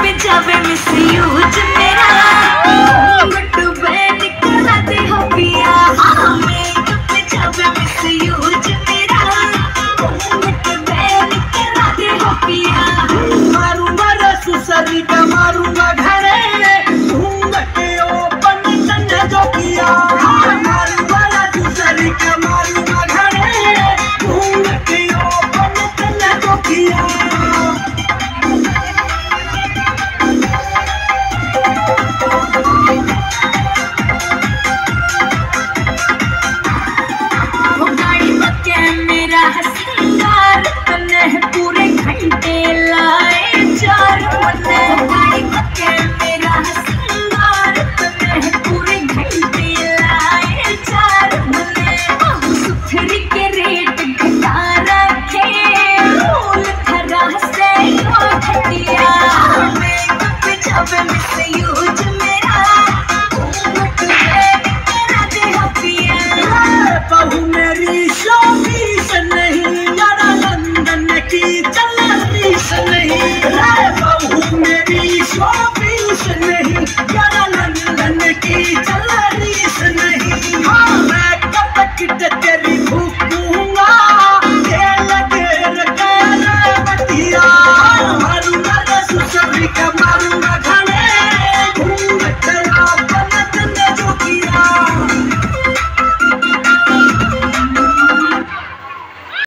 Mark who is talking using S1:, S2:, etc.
S1: जावे मिसयूज मेरा but ban करा दे हो पिया मेकअप जावे मिसयूज मेरा बट बैन करा दे हो पिया
S2: मारूंगा रसुसरी का मारूंगा घरे घूंघट ओपन तन्ने जो किया मारूंगा रसुसरी का मारूंगा घरे घूंघट ओपन तन्ने जो किया
S1: मेरा सिंगार तने पूरे घंटे लाए चार मने गाड़ी पक्के मेरा सिंगार तने पूरे घंटे लाए चार मने सुथरी के रेट घटा रखे फूल खरा से घटिया मेकअप जावे मिसयूज मेरा घूंघट बैन करा दे हो पिया
S2: बहू मेरी शोपीस नहीं यारा लंदन की चलतीस नहीं बहू मेरी शोपीस नहीं यारा लंदन की चलती